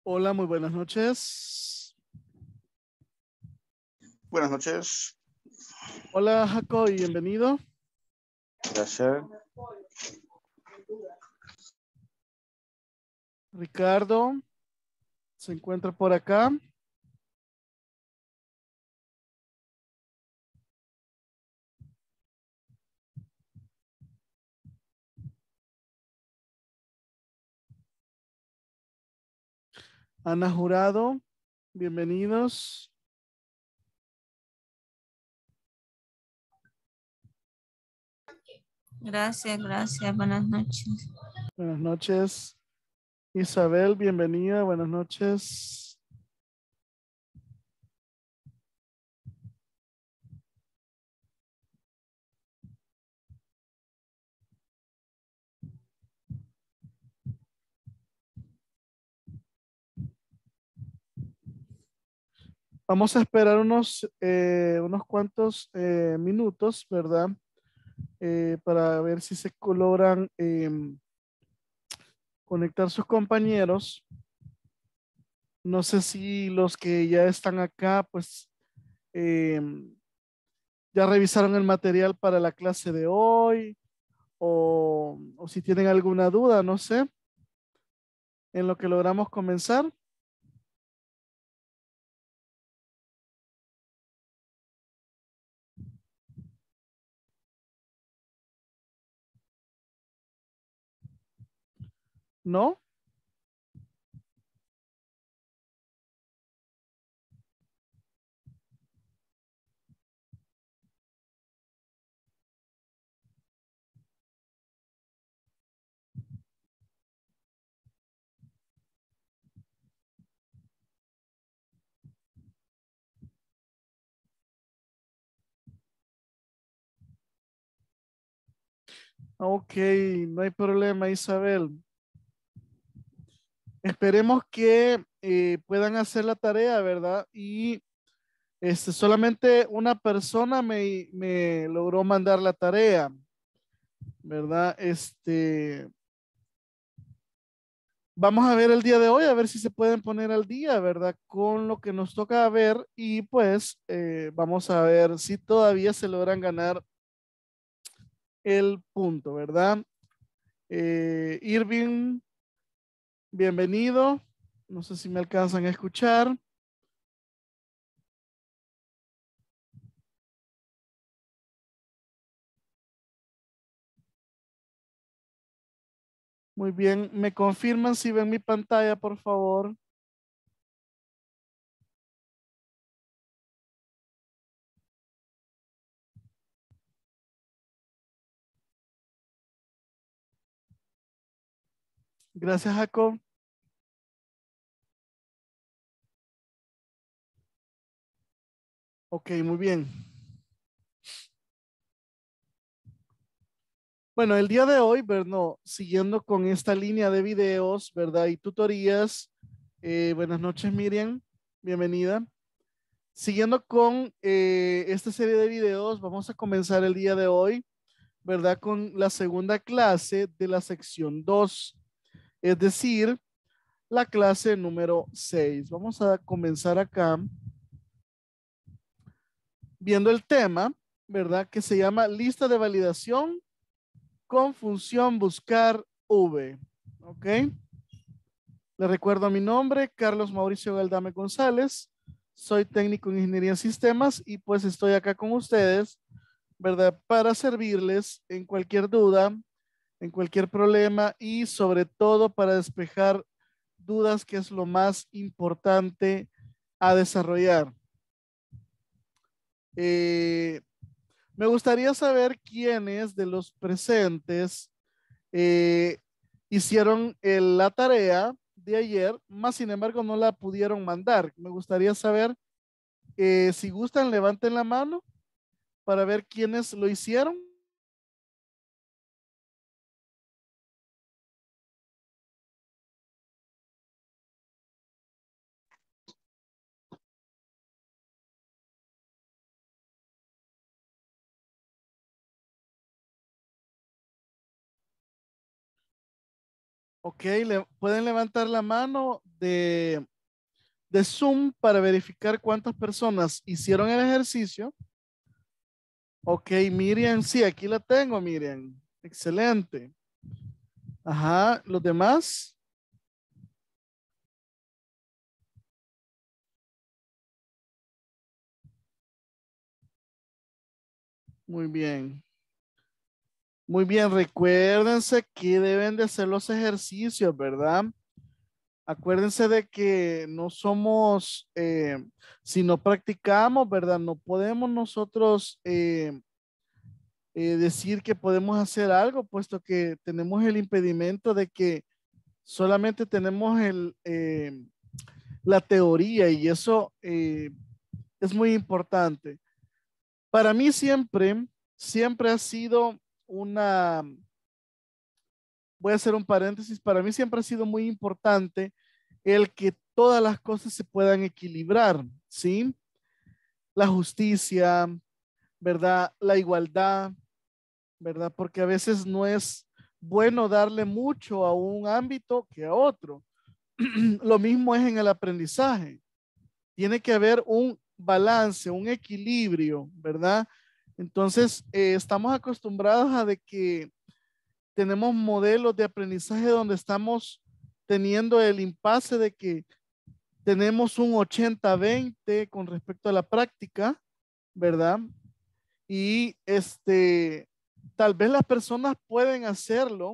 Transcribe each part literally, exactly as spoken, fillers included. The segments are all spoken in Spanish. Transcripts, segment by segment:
Hola, muy buenas noches. Buenas noches. Hola, Jaco, y bienvenido. Gracias. Ricardo, se encuentra por acá. Ana Jurado, bienvenidos. Gracias, gracias. Buenas noches. Buenas noches. Isabel, bienvenida. Buenas noches. Vamos a esperar unos, eh, unos cuantos eh, minutos, ¿verdad? Eh, para ver si se logran em, conectar sus compañeros. No sé si los que ya están acá, pues em, ya revisaron el material para la clase de hoy o, o si tienen alguna duda, no sé, en lo que logramos comenzar. ¿No? Ok, no hay problema, Isabel. Esperemos que eh, puedan hacer la tarea, ¿verdad? Y este, solamente una persona me, me logró mandar la tarea, ¿verdad? Este, vamos a ver el día de hoy, a ver si se pueden poner al día, ¿verdad? Con lo que nos toca ver y pues eh, vamos a ver si todavía se logran ganar el punto, ¿verdad? Eh, Irving, bienvenido. No sé si me alcanzan a escuchar. Muy bien, ¿me confirman si ven mi pantalla, por favor? Gracias, Jacob. Ok, muy bien. Bueno, el día de hoy, ¿verdad? Siguiendo con esta línea de videos, ¿verdad? Y tutorías. Eh, buenas noches, Miriam. Bienvenida. Siguiendo con eh, esta serie de videos, vamos a comenzar el día de hoy, ¿verdad? Con la segunda clase de la sección dos, es decir, la clase número seis. Vamos a comenzar acá viendo el tema, ¿verdad? Que se llama lista de validación con función buscar V. ¿Ok? Le recuerdo mi nombre, Carlos Mauricio Galdame González. Soy técnico en ingeniería en sistemas y pues estoy acá con ustedes, ¿verdad? Para servirles en cualquier duda, en cualquier problema y sobre todo para despejar dudas, que es lo más importante a desarrollar. Eh, me gustaría saber quiénes de los presentes eh, hicieron el- la tarea de ayer, más sin embargo no la pudieron mandar. Me gustaría saber eh, si gustan, levanten la mano para ver quiénes lo hicieron. Ok, le, pueden levantar la mano de, de Zoom para verificar cuántas personas hicieron el ejercicio. Ok, Miriam, sí, aquí la tengo, Miriam. Excelente. Ajá, ¿los demás? Muy bien. Muy bien, recuérdense que deben de hacer los ejercicios, ¿verdad? Acuérdense de que no somos, eh, si no practicamos, ¿verdad? No podemos nosotros eh, eh, decir que podemos hacer algo, puesto que tenemos el impedimento de que solamente tenemos el, eh, la teoría y eso eh, es muy importante. Para mí siempre, siempre ha sido una, voy a hacer un paréntesis, para mí siempre ha sido muy importante el que todas las cosas se puedan equilibrar, ¿sí? La justicia, ¿verdad? La igualdad, ¿verdad? Porque a veces no es bueno darle mucho a un ámbito que a otro. Lo mismo es en el aprendizaje. Tiene que haber un balance, un equilibrio, ¿verdad? Entonces, eh, estamos acostumbrados a de que tenemos modelos de aprendizaje donde estamos teniendo el impasse de que tenemos un ochenta veinte con respecto a la práctica, ¿verdad? Y este, tal vez las personas pueden hacerlo,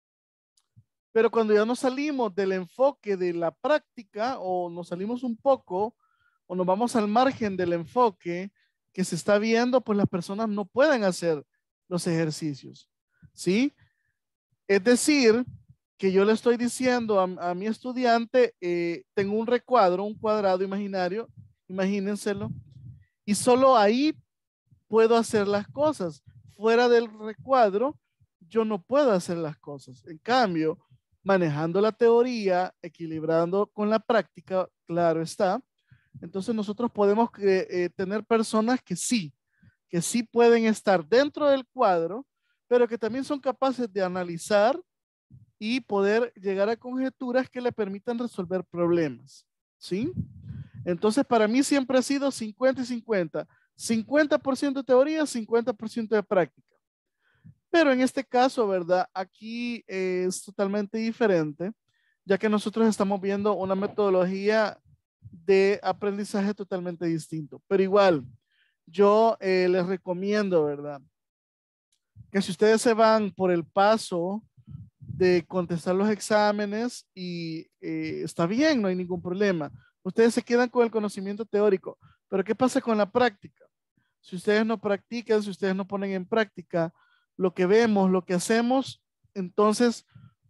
pero cuando ya nos salimos del enfoque de la práctica o nos salimos un poco o nos vamos al margen del enfoque que se está viendo, pues las personas no pueden hacer los ejercicios, ¿sí? Es decir, que yo le estoy diciendo a, a mi estudiante, eh, tengo un recuadro, un cuadrado imaginario, imagínenselo, y solo ahí puedo hacer las cosas. Fuera del recuadro, yo no puedo hacer las cosas. En cambio, manejando la teoría, equilibrando con la práctica, claro está. Entonces nosotros podemos eh, eh, tener personas que sí, que sí pueden estar dentro del cuadro, pero que también son capaces de analizar y poder llegar a conjeturas que le permitan resolver problemas. ¿Sí? Entonces, para mí siempre ha sido cincuenta y cincuenta. cincuenta por ciento de teoría, cincuenta por ciento de práctica. Pero en este caso, ¿verdad? Aquí es totalmente diferente, ya que nosotros estamos viendo una metodología de aprendizaje totalmente distinto. Pero igual, yo eh, les recomiendo, ¿verdad? Que si ustedes se van por el paso de contestar los exámenes y eh, está bien, no hay ningún problema. Ustedes se quedan con el conocimiento teórico, pero ¿qué pasa con la práctica? Si ustedes no practican, si ustedes no ponen en práctica lo que vemos, lo que hacemos, entonces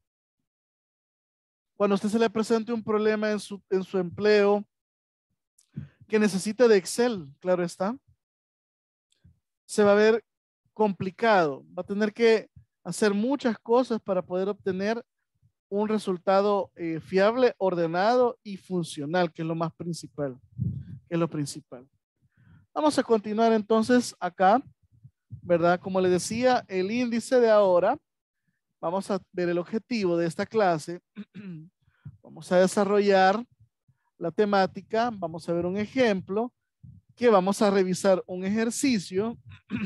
cuando a usted se le presente un problema en su, en su empleo que necesite de Excel, claro está, se va a ver complicado. Va a tener que hacer muchas cosas para poder obtener un resultado eh, fiable, ordenado y funcional, que es lo más principal, que es lo principal. Vamos a continuar entonces acá, ¿verdad? Como les decía, el índice de ahora, vamos a ver el objetivo de esta clase. Vamos a desarrollar la temática, vamos a ver un ejemplo, que vamos a revisar un ejercicio,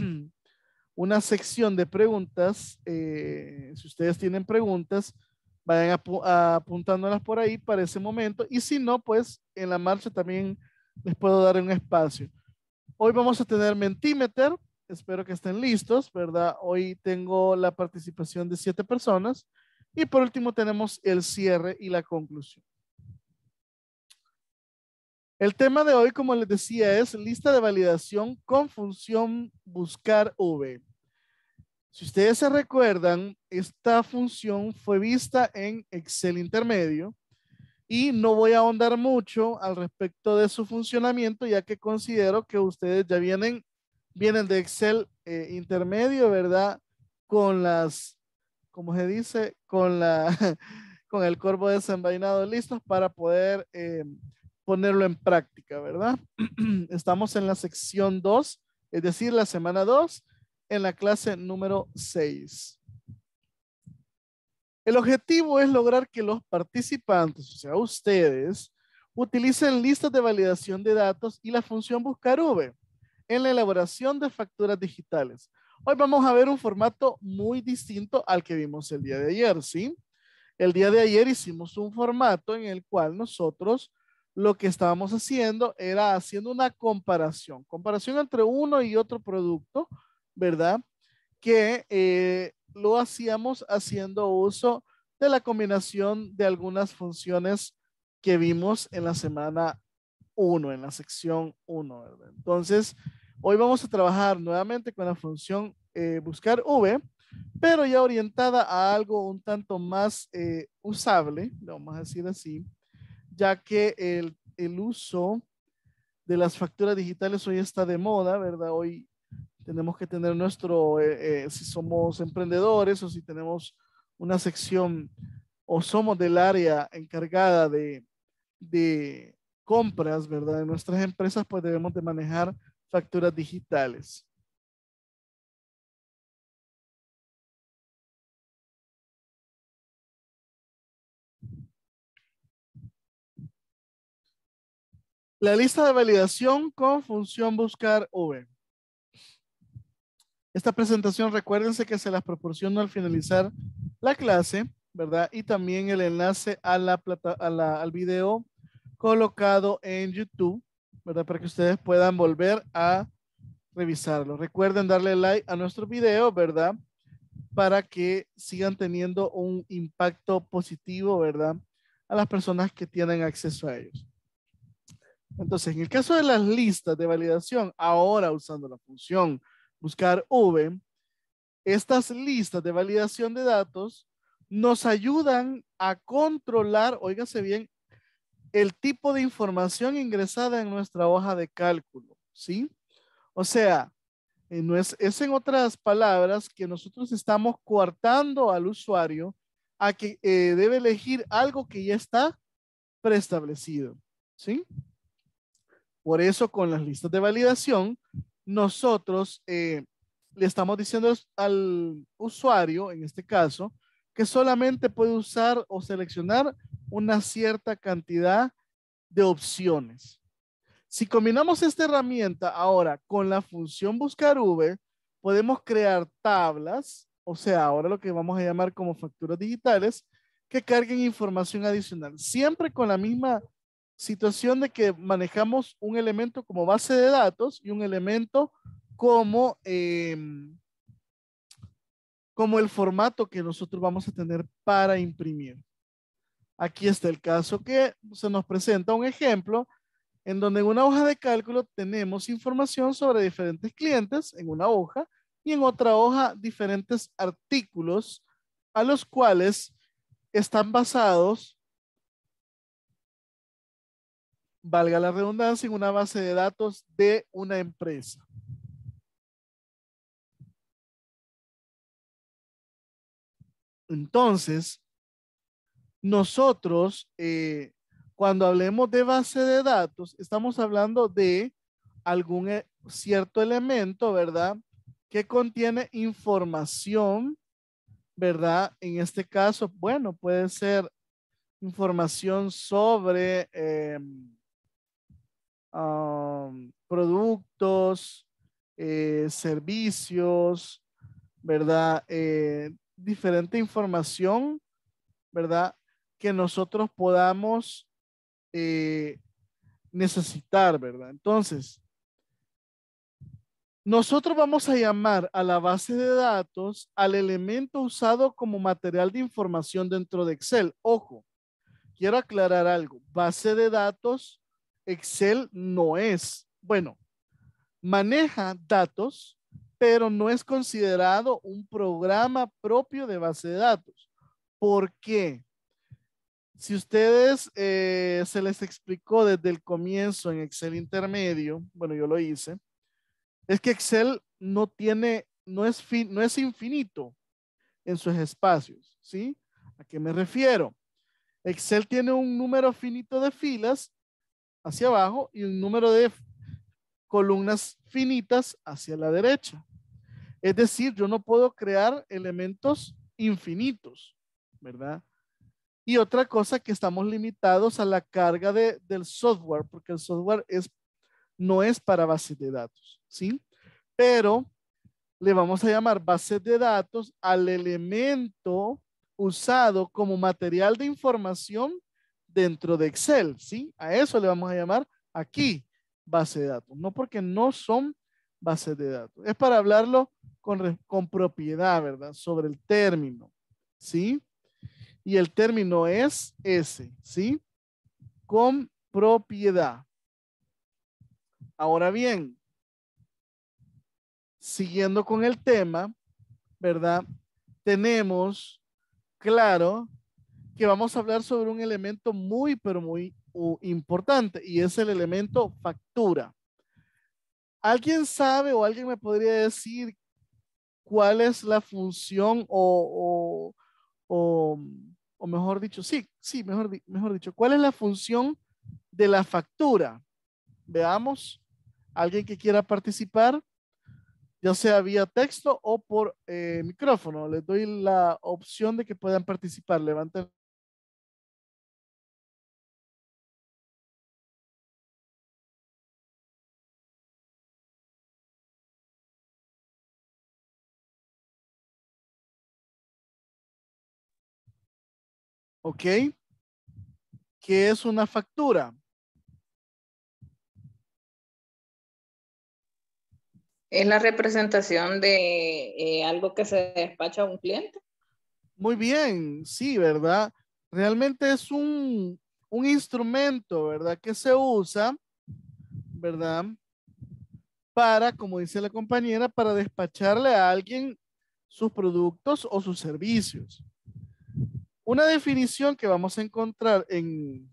una sección de preguntas. Eh, si ustedes tienen preguntas, vayan apu apuntándolas por ahí para ese momento. Y si no, pues en la marcha también les puedo dar un espacio. Hoy vamos a tener Mentimeter. Espero que estén listos, ¿verdad? Hoy tengo la participación de siete personas. Y por último tenemos el cierre y la conclusión. El tema de hoy, como les decía, es lista de validación con función buscar V. Si ustedes se recuerdan, esta función fue vista en Excel intermedio y no voy a ahondar mucho al respecto de su funcionamiento, ya que considero que ustedes ya vienen, vienen de Excel eh, intermedio, ¿verdad? Con las, como se dice, con la, con el corvo desenvainado listos para poder eh, ponerlo en práctica, ¿verdad? Estamos en la sección dos, es decir, la semana dos, en la clase número seis. El objetivo es lograr que los participantes, o sea, ustedes, utilicen listas de validación de datos y la función buscar V en la elaboración de facturas digitales. Hoy vamos a ver un formato muy distinto al que vimos el día de ayer, ¿sí? El día de ayer hicimos un formato en el cual nosotros lo que estábamos haciendo era haciendo una comparación, comparación entre uno y otro producto, ¿verdad? Que eh, lo hacíamos haciendo uso de la combinación de algunas funciones que vimos en la semana uno, en la sección uno, ¿verdad? Entonces, hoy vamos a trabajar nuevamente con la función eh, buscar V, pero ya orientada a algo un tanto más eh, usable, vamos a decir así, ya que el, el uso de las facturas digitales hoy está de moda, ¿verdad? Hoy tenemos que tener nuestro, eh, eh, si somos emprendedores o si tenemos una sección o somos del área encargada de, de compras, ¿verdad? En nuestras empresas, pues debemos de manejar facturas digitales. La lista de validación con función buscar V. Esta presentación, recuérdense que se las proporciono al finalizar la clase, ¿verdad? Y también el enlace a la plata, a la, al video colocado en YouTube, ¿verdad? Para que ustedes puedan volver a revisarlo. Recuerden darle like a nuestro video, ¿verdad? Para que sigan teniendo un impacto positivo, ¿verdad? A las personas que tienen acceso a ellos. Entonces, en el caso de las listas de validación, ahora usando la función buscar V, estas listas de validación de datos nos ayudan a controlar, óigase bien, el tipo de información ingresada en nuestra hoja de cálculo, ¿sí? O sea, eh, no es, es en otras palabras que nosotros estamos coartando al usuario a que eh, debe elegir algo que ya está preestablecido, ¿sí? Por eso con las listas de validación, nosotros eh, le estamos diciendo al usuario, en este caso, que solamente puede usar o seleccionar una cierta cantidad de opciones. Si combinamos esta herramienta ahora con la función buscar V, podemos crear tablas, o sea, ahora lo que vamos a llamar como facturas digitales, que carguen información adicional, siempre con la misma situación de que manejamos un elemento como base de datos y un elemento como, eh, como el formato que nosotros vamos a tener para imprimir. Aquí está el caso que se nos presenta un ejemplo en donde en una hoja de cálculo tenemos información sobre diferentes clientes en una hoja y en otra hoja diferentes artículos a los cuales están basados, valga la redundancia, en una base de datos de una empresa. Entonces, nosotros, eh, cuando hablemos de base de datos, estamos hablando de algún eh, cierto elemento, ¿verdad? Que contiene información, ¿verdad? En este caso, bueno, puede ser información sobre eh, um, productos, eh, servicios, ¿verdad? Eh, diferente información, ¿verdad? Que nosotros podamos eh, necesitar, ¿verdad? Entonces, nosotros vamos a llamar a la base de datos al elemento usado como material de información dentro de Excel. Ojo, quiero aclarar algo. Base de datos, Excel no es. Bueno, maneja datos, pero no es considerado un programa propio de base de datos. ¿Por qué? Si ustedes eh, se les explicó desde el comienzo en Excel intermedio, bueno, yo lo hice, es que Excel no tiene, no es, fin, no es infinito en sus espacios, ¿sí? ¿A qué me refiero? Excel tiene un número finito de filas hacia abajo y un número de columnas finitas hacia la derecha. Es decir, yo no puedo crear elementos infinitos, ¿verdad? Y otra cosa que estamos limitados a la carga de, del software, porque el software es, no es para bases de datos, ¿sí? Pero le vamos a llamar bases de datos al elemento usado como material de información dentro de Excel, ¿sí? A eso le vamos a llamar aquí base de datos, no porque no son bases de datos. Es para hablarlo con, con propiedad, ¿verdad? Sobre el término, ¿sí? Y el término es ese, ¿sí? Con propiedad. Ahora bien, siguiendo con el tema, ¿verdad? Tenemos claro que vamos a hablar sobre un elemento muy, pero muy uh, importante y es el elemento factura. ¿Alguien sabe o alguien me podría decir cuál es la función o, o, o, o mejor dicho, sí, sí, mejor, mejor dicho, cuál es la función de la factura? Veamos, alguien que quiera participar, ya sea vía texto o por eh, micrófono. Les doy la opción de que puedan participar. Levanten. Ok. ¿Qué es una factura? Es la representación de eh, algo que se despacha a un cliente. Muy bien, sí, ¿verdad? Realmente es un, un instrumento, ¿verdad? Que se usa, ¿verdad? Para, como dice la compañera, para despacharle a alguien sus productos o sus servicios. Una definición que vamos a encontrar en,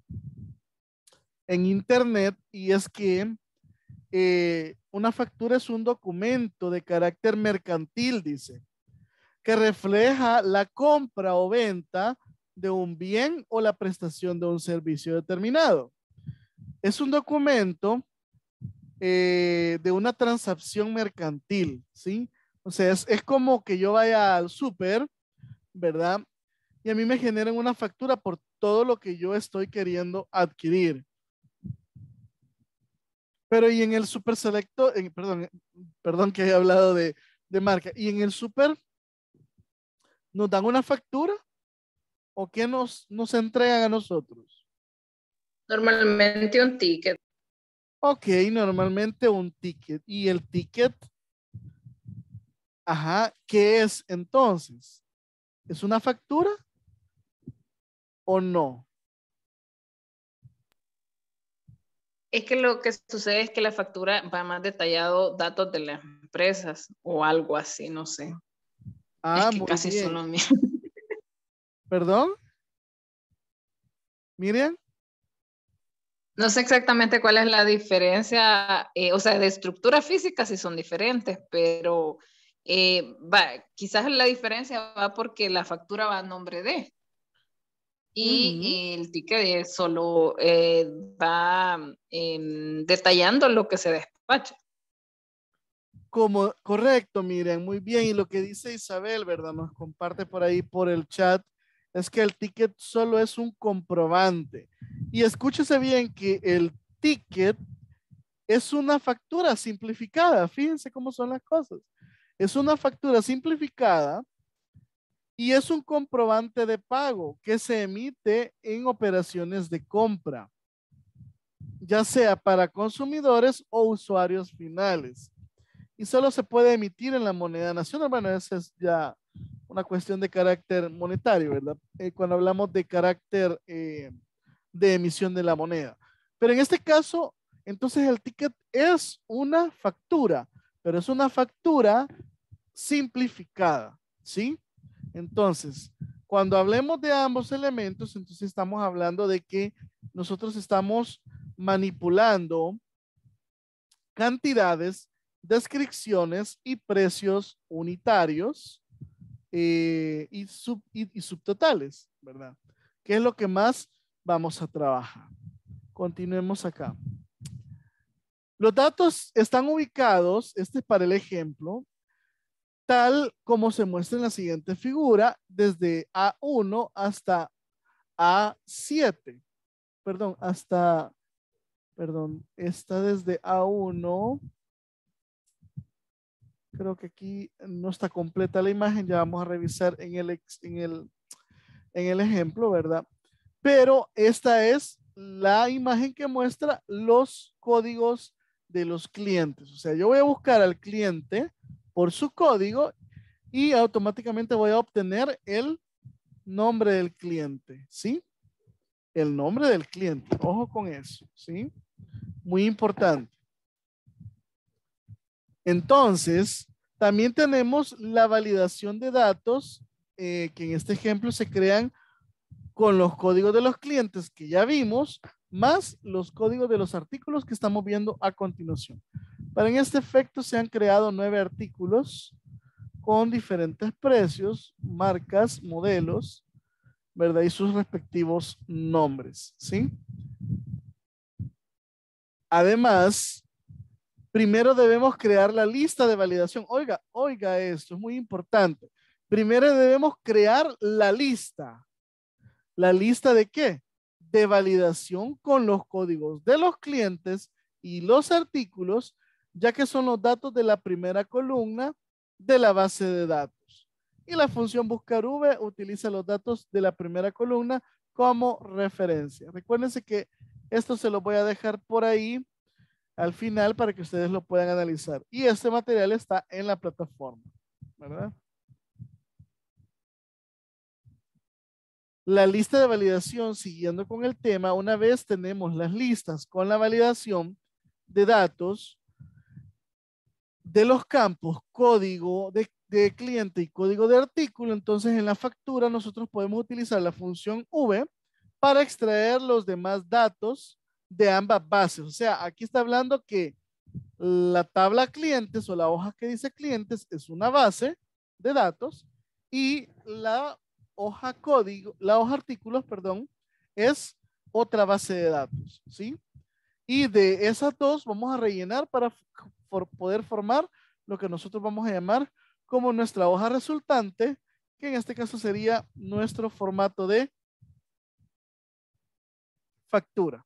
en internet y es que eh, una factura es un documento de carácter mercantil, dice, que refleja la compra o venta de un bien o la prestación de un servicio determinado. Es un documento eh, de una transacción mercantil, ¿sí? O sea, es, es como que yo vaya al súper, ¿verdad? Y a mí me generan una factura por todo lo que yo estoy queriendo adquirir. Pero y en el super selecto, en, perdón, perdón que haya hablado de, de marca, y en el super nos dan una factura o qué nos, nos entregan a nosotros. Normalmente un ticket. Ok, normalmente un ticket. Y el ticket, ajá, ¿qué es entonces? ¿Es una factura o no? Es que lo que sucede es que la factura va más detallado datos de las empresas o algo así, no sé. Ah, es que muy casi son bien. los mismos. ¿Perdón? Miriam. No sé exactamente cuál es la diferencia, eh, o sea, de estructura física sí son diferentes, pero eh, va, quizás la diferencia va porque la factura va a nombre de y Uh-huh. el ticket solo eh, va eh, detallando lo que se despacha. Como, correcto, miren, muy bien. Y lo que dice Isabel, ¿verdad? Nos comparte por ahí por el chat, es que el ticket solo es un comprobante. Y escúchese bien que el ticket es una factura simplificada. Fíjense cómo son las cosas. Es una factura simplificada y es un comprobante de pago que se emite en operaciones de compra, ya sea para consumidores o usuarios finales. Y solo se puede emitir en la moneda nacional. Bueno, esa es ya una cuestión de carácter monetario, ¿verdad? Eh, cuando hablamos de carácter eh, de emisión de la moneda. Pero en este caso, entonces el ticket es una factura, pero es una factura simplificada, ¿sí? Entonces, cuando hablemos de ambos elementos, entonces estamos hablando de que nosotros estamos manipulando cantidades, descripciones y precios unitarios eh, y, sub, y, y subtotales, ¿verdad? ¿Qué es lo que más vamos a trabajar? Continuemos acá. Los datos están ubicados, este es para el ejemplo, tal como se muestra en la siguiente figura, desde A uno hasta A siete. Perdón, hasta, perdón, está desde A uno. Creo que aquí no está completa la imagen, ya vamos a revisar en el, en el, en el ejemplo, ¿verdad? Pero esta es la imagen que muestra los códigos de los clientes. O sea, yo voy a buscar al cliente por su código y automáticamente voy a obtener el nombre del cliente, ¿sí? El nombre del cliente. Ojo con eso, ¿sí? Muy importante. Entonces, también tenemos la validación de datos, eh, que en este ejemplo se crean con los códigos de los clientes que ya vimos, más los códigos de los artículos que estamos viendo a continuación. Para en este efecto se han creado nueve artículos con diferentes precios, marcas, modelos, ¿verdad? Y sus respectivos nombres, ¿sí? Además, primero debemos crear la lista de validación. Oiga, oiga esto, es muy importante. Primero debemos crear la lista. ¿La lista de qué? De validación con los códigos de los clientes y los artículos, ya que son los datos de la primera columna de la base de datos. Y la función buscar V utiliza los datos de la primera columna como referencia. Recuérdense que esto se lo voy a dejar por ahí al final para que ustedes lo puedan analizar. Y este material está en la plataforma, ¿verdad? La lista de validación, siguiendo con el tema, una vez tenemos las listas con la validación de datos de los campos código de, de cliente y código de artículo, entonces en la factura nosotros podemos utilizar la función V para extraer los demás datos de ambas bases. O sea, aquí está hablando que la tabla clientes o la hoja que dice clientes es una base de datos y la hoja código, la hoja artículos, perdón, es otra base de datos, ¿sí? Y de esas dos vamos a rellenar para for, poder formar lo que nosotros vamos a llamar como nuestra hoja resultante, que en este caso sería nuestro formato de factura.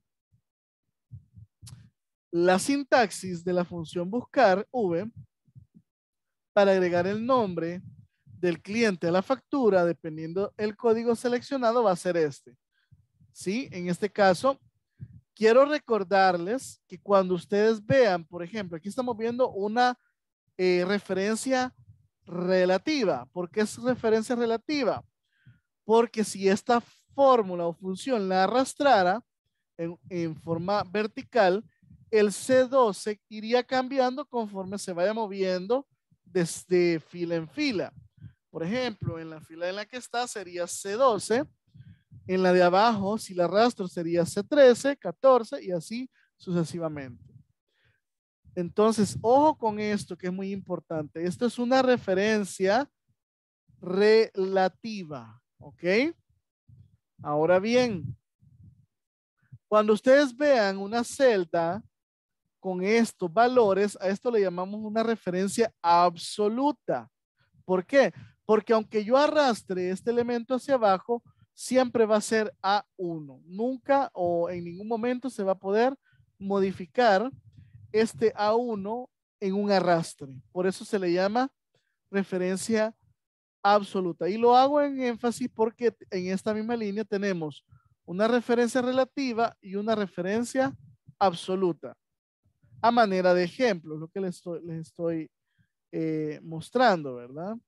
La sintaxis de la función buscar V para agregar el nombre del cliente a la factura, dependiendo el código seleccionado, va a ser este. ¿Sí? En este caso, quiero recordarles que cuando ustedes vean, por ejemplo, aquí estamos viendo una eh, referencia relativa. ¿Por qué es referencia relativa? Porque si esta fórmula o función la arrastrara en, en forma vertical, el C doce iría cambiando conforme se vaya moviendo desde fila en fila. Por ejemplo, en la fila en la que está sería C doce, en la de abajo, si la arrastro, sería C trece, catorce y así sucesivamente. Entonces, ojo con esto que es muy importante. Esto es una referencia relativa, ¿ok? Ahora bien, cuando ustedes vean una celda con estos valores, a esto le llamamos una referencia absoluta. ¿Por qué? Porque aunque yo arrastre este elemento hacia abajo, siempre va a ser A uno. Nunca o en ningún momento se va a poder modificar este A uno en un arrastre. Por eso se le llama referencia absoluta. Y lo hago en énfasis porque en esta misma línea tenemos una referencia relativa y una referencia absoluta. A manera de ejemplo, lo que les estoy, les estoy eh, mostrando, ¿verdad?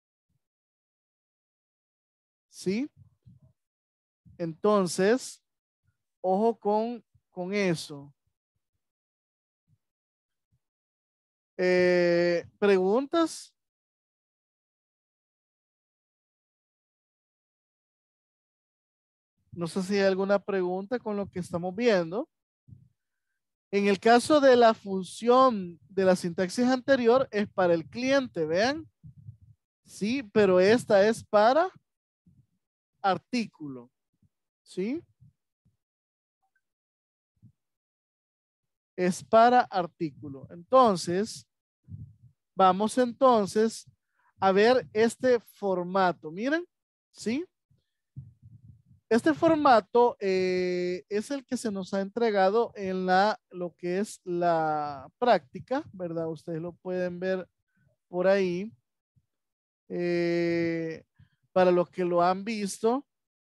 ¿Sí? Entonces, ojo con, con eso. Eh, ¿Preguntas? No sé si hay alguna pregunta con lo que estamos viendo. En el caso de la función de la sintaxis anterior es para el cliente, vean. Sí, pero esta es para artículo. ¿Sí? Es para artículo. Entonces, vamos entonces a ver este formato. Miren, ¿sí? Este formato eh, es el que se nos ha entregado en la, lo que es la práctica, ¿verdad? Ustedes lo pueden ver por ahí. Eh, para los que lo han visto.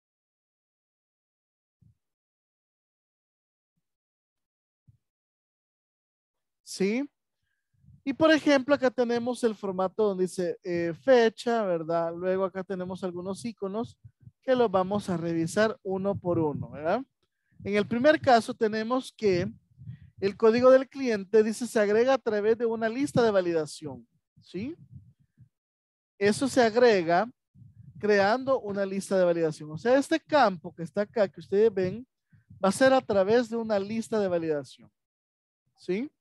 ¿Sí? Y por ejemplo, acá tenemos el formato donde dice eh, fecha, ¿verdad? Luego acá tenemos algunos iconos que los vamos a revisar uno por uno, ¿verdad? En el primer caso tenemos que el código del cliente dice se agrega a través de una lista de validación, ¿sí? Eso se agrega creando una lista de validación. O sea, este campo que está acá, que ustedes ven, va a ser a través de una lista de validación, ¿sí?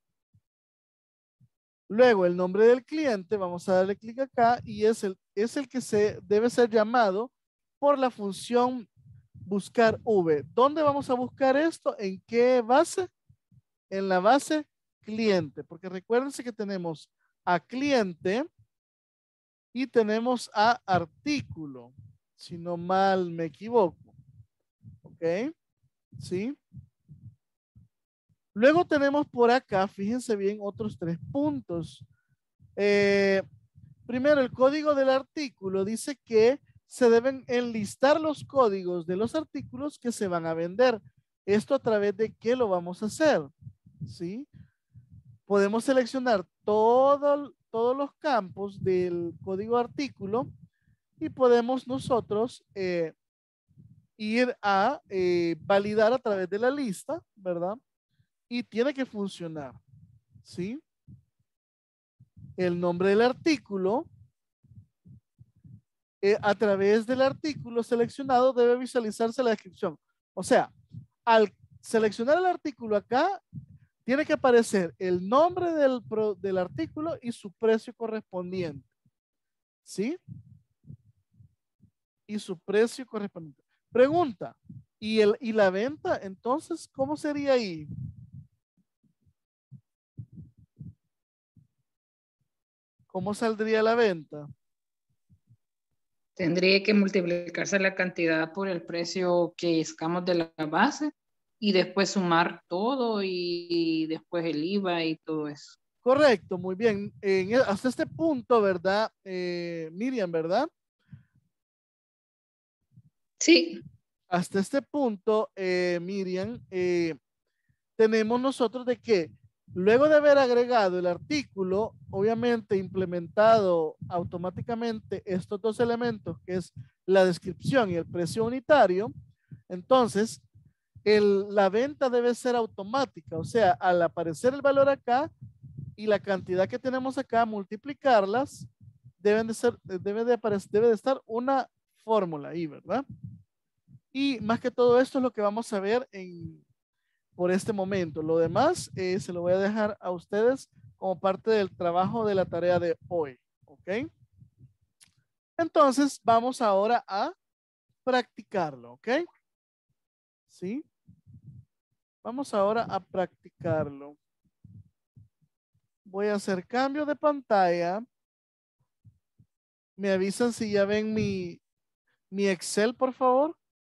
Luego, el nombre del cliente, vamos a darle clic acá y es el, es el que se debe ser llamado por la función buscar V. ¿Dónde vamos a buscar esto? ¿En qué base? En la base cliente, porque recuérdense que tenemos a cliente y tenemos a artículo, si no mal me equivoco. ¿Ok? ¿Sí? Luego tenemos por acá, fíjense bien, otros tres puntos. Eh, primero, el código del artículo dice que se deben enlistar los códigos de los artículos que se van a vender. ¿Esto a través de qué lo vamos a hacer? ¿Sí? Podemos seleccionar todo, todos los campos del código artículo y podemos nosotros eh, ir a eh, validar a través de la lista, ¿verdad? Y tiene que funcionar, ¿sí? El nombre del artículo, eh, a través del artículo seleccionado debe visualizarse la descripción. O sea, al seleccionar el artículo acá, tiene que aparecer el nombre del, pro, del artículo y su precio correspondiente, ¿sí? Y su precio correspondiente. Pregunta, ¿y, el, y la venta? Entonces, ¿cómo sería ahí? ¿Cómo saldría la venta? Tendría que multiplicarse la cantidad por el precio que sacamos de la base y después sumar todo y después el I V A y todo eso. Correcto, muy bien. En, hasta este punto, ¿verdad? Eh, Miriam, ¿verdad? Sí. Hasta este punto, eh, Miriam, eh, tenemos nosotros de que luego de haber agregado el artículo, obviamente implementado automáticamente estos dos elementos, que es la descripción y el precio unitario, entonces el, la venta debe ser automática. O sea, al aparecer el valor acá y la cantidad que tenemos acá, multiplicarlas, deben de ser, debe de aparecer, debe de estar una fórmula ahí, ¿verdad? Y más que todo esto es lo que vamos a ver en, por este momento. Lo demás eh, se lo voy a dejar a ustedes como parte del trabajo de la tarea de hoy. ¿Ok? Entonces vamos ahora a practicarlo. ¿Ok? ¿Sí? Vamos ahora a practicarlo. Voy a hacer cambio de pantalla. Me avisan si ya ven mi, mi Excel, por favor.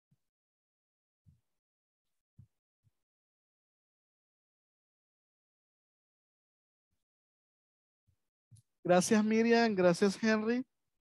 Gracias, Miriam. Gracias, Henry.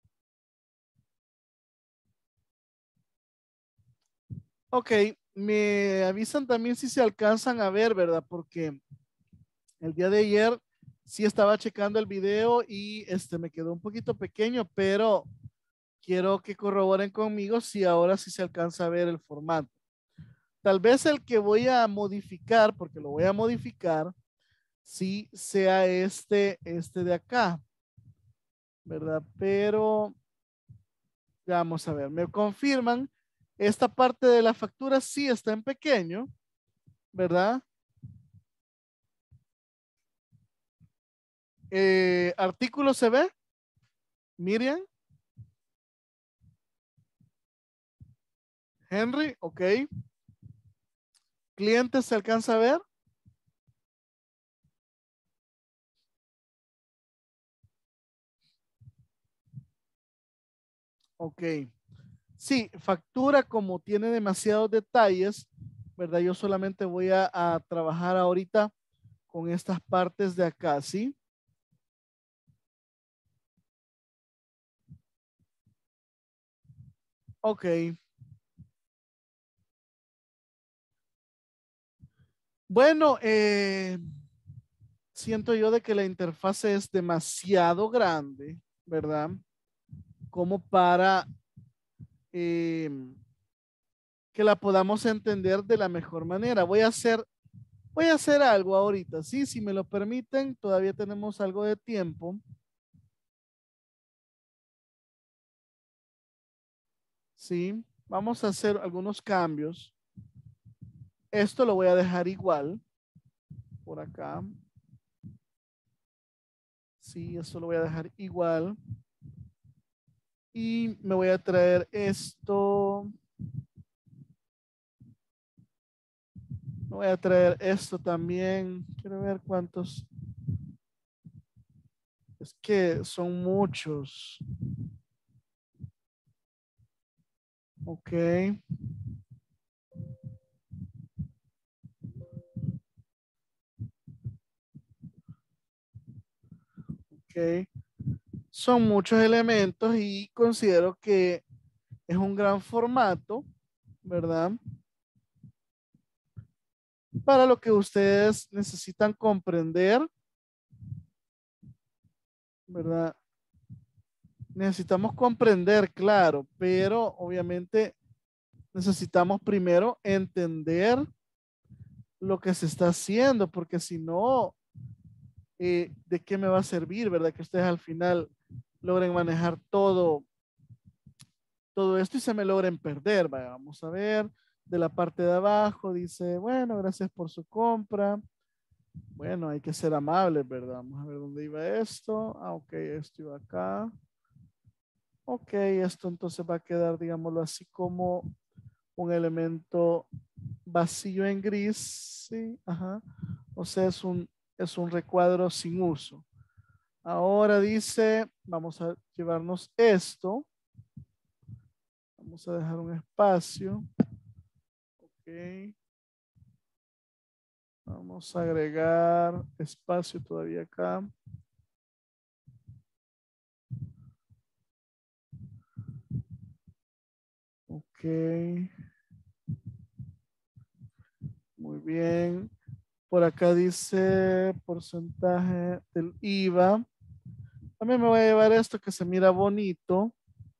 Ok, me avisan también si se alcanzan a ver, ¿verdad? Porque el día de ayer sí estaba checando el video y este me quedó un poquito pequeño, pero quiero que corroboren conmigo si ahora sí se alcanza a ver el formato. Tal vez el que voy a modificar, porque lo voy a modificar, sí sea este, este de acá, ¿verdad? Pero vamos a ver, me confirman, esta parte de la factura sí está en pequeño, ¿verdad? Eh, artículo se ve, Miriam, Henry, ok. Cliente se alcanza a ver. Ok. Sí, factura como tiene demasiados detalles, ¿verdad? Yo solamente voy a, a trabajar ahorita con estas partes de acá, ¿sí? Ok. Bueno, eh, siento yo de que la interfase es demasiado grande, ¿verdad? Como para eh, que la podamos entender de la mejor manera. Voy a hacer, voy a hacer algo ahorita, ¿sí? Si me lo permiten, todavía tenemos algo de tiempo. Sí, vamos a hacer algunos cambios. Esto lo voy a dejar igual por acá. Sí, esto lo voy a dejar igual. Y me voy a traer esto. Me voy a traer esto también. Quiero ver cuántos. Es que son muchos. Ok. Ok. Son muchos elementos y considero que es un gran formato, ¿verdad? Para lo que ustedes necesitan comprender, ¿verdad? Necesitamos comprender, claro, pero obviamente necesitamos primero entender lo que se está haciendo, porque si no, eh, ¿de qué me va a servir, verdad? Que ustedes al final logren manejar todo, todo esto y se me logren perder. Vaya, vamos a ver, de la parte de abajo dice, bueno, gracias por su compra. Bueno, hay que ser amables, ¿verdad? Vamos a ver dónde iba esto. Ah, ok, esto iba acá. Ok, esto entonces va a quedar, digámoslo así, como un elemento vacío en gris, sí, ajá. O sea, es un, es un recuadro sin uso. Ahora dice, vamos a llevarnos esto. Vamos a dejar un espacio. Ok. Vamos a agregar espacio todavía acá. Ok. Muy bien. Por acá dice porcentaje del I V A. También me voy a llevar esto que se mira bonito,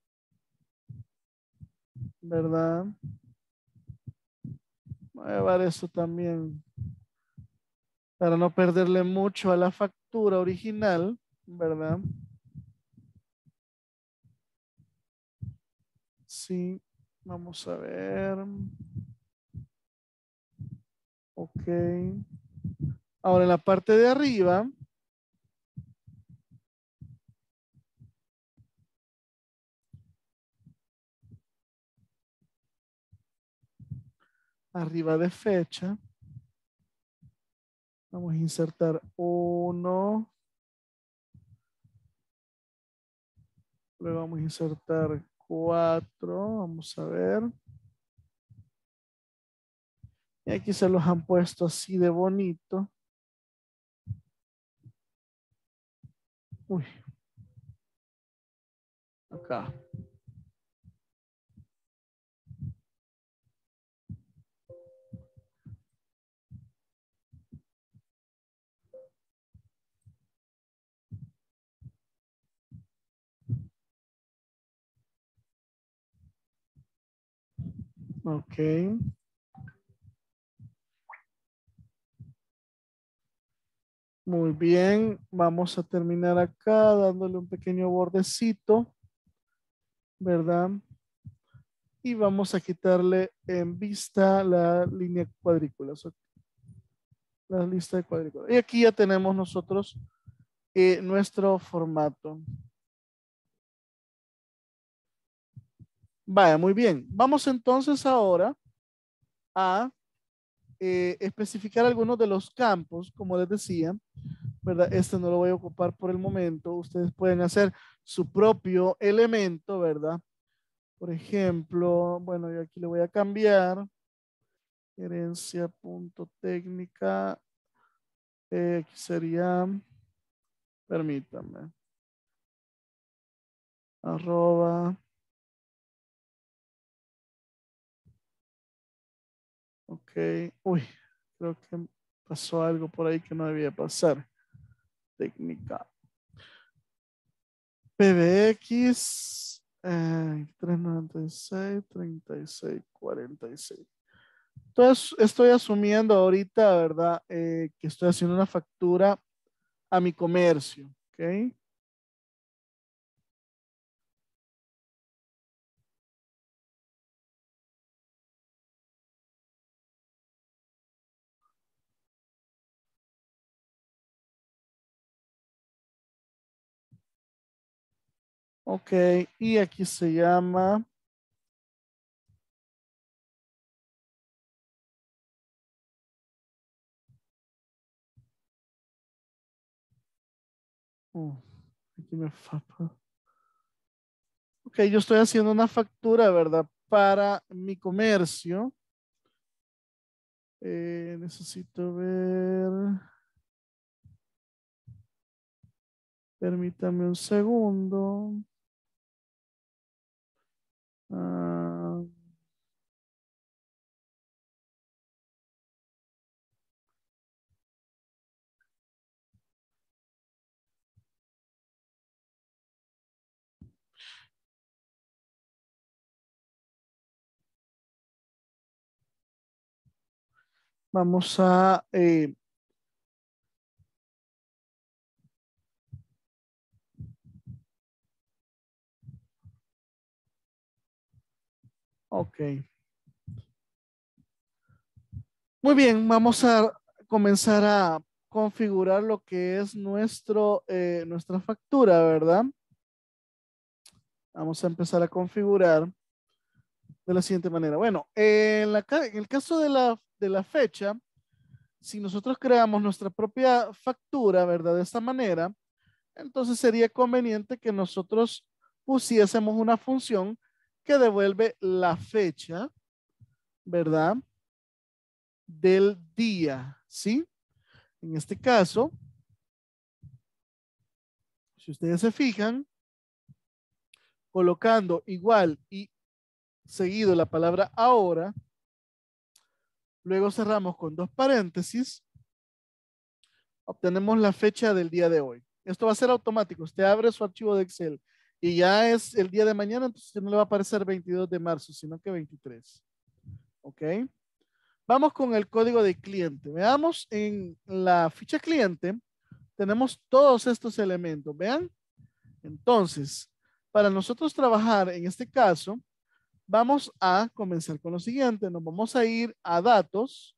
¿verdad? Voy a llevar esto también para no perderle mucho a la factura original, ¿verdad? Sí, vamos a ver. Ok. Ahora en la parte de arriba, arriba de fecha, vamos a insertar uno. Luego vamos a insertar cuatro. Vamos a ver. Y aquí se los han puesto así de bonito. Uy. Acá. Ok. Muy bien. Vamos a terminar acá dándole un pequeño bordecito, ¿verdad? Y vamos a quitarle en vista la línea cuadrículas. La lista de cuadrículas. Y aquí ya tenemos nosotros eh, nuestro formato. Vaya, muy bien. Vamos entonces ahora a eh, especificar algunos de los campos, como les decía, ¿verdad? Este no lo voy a ocupar por el momento. Ustedes pueden hacer su propio elemento, ¿verdad? Por ejemplo, bueno, yo aquí le voy a cambiar. Herencia punto técnica. Eh, aquí sería, permítame. Arroba. Ok. Uy, creo que pasó algo por ahí que no debía pasar. Técnica. P B X. Eh, trescientos noventa y seis, treinta y seis, cuarenta y seis. Entonces, estoy asumiendo ahorita, ¿verdad? Eh, que estoy haciendo una factura a mi comercio. ¿Ok? Ok, y aquí se llama oh, aquí me falta. Ok, yo estoy haciendo una factura, ¿verdad? Para mi comercio. Eh, necesito ver. Permítame un segundo. Ah, vamos a eh, ok. Muy bien, vamos a comenzar a configurar lo que es nuestro, eh, nuestra factura, ¿verdad? Vamos a empezar a configurar de la siguiente manera. Bueno, en, la, ca- en el caso de la, de la fecha, si nosotros creamos nuestra propia factura, ¿verdad? De esta manera, entonces sería conveniente que nosotros pusiésemos una función que devuelve la fecha, ¿verdad? Del día, ¿sí? En este caso, si ustedes se fijan, colocando igual y seguido la palabra ahora, luego cerramos con dos paréntesis, obtenemos la fecha del día de hoy. Esto va a ser automático. Usted abre su archivo de Excel y ya es el día de mañana, entonces no le va a aparecer veintidós de marzo, sino que veintitrés. ¿Ok? Vamos con el código de cliente. Veamos en la ficha cliente, tenemos todos estos elementos. Vean. Entonces, para nosotros trabajar en este caso, vamos a comenzar con lo siguiente. Nos vamos a ir a datos